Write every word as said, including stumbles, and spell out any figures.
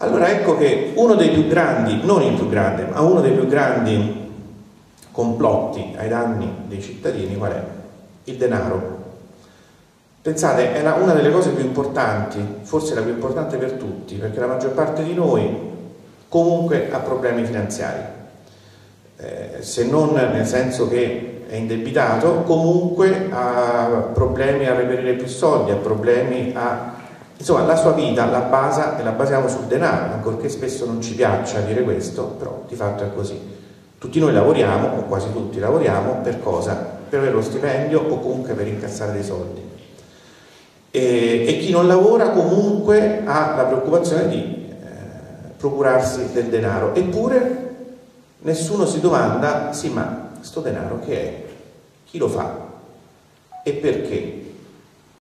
Allora ecco che uno dei più grandi, non il più grande, ma uno dei più grandi complotti ai danni dei cittadini qual è? Il denaro. Pensate, è una delle cose più importanti, forse la più importante per tutti, perché la maggior parte di noi comunque ha problemi finanziari, eh, se non nel senso che è indebitato, comunque ha problemi a reperire più soldi, ha problemi a... Insomma, la sua vita la basa e la basiamo sul denaro, ancorché spesso non ci piaccia dire questo, però di fatto è così. Tutti noi lavoriamo, o quasi tutti lavoriamo, per cosa? Per avere lo stipendio o comunque per incassare dei soldi. E, e chi non lavora comunque ha la preoccupazione di eh, procurarsi del denaro. Eppure nessuno si domanda, sì, ma sto denaro che è? Chi lo fa? E perché?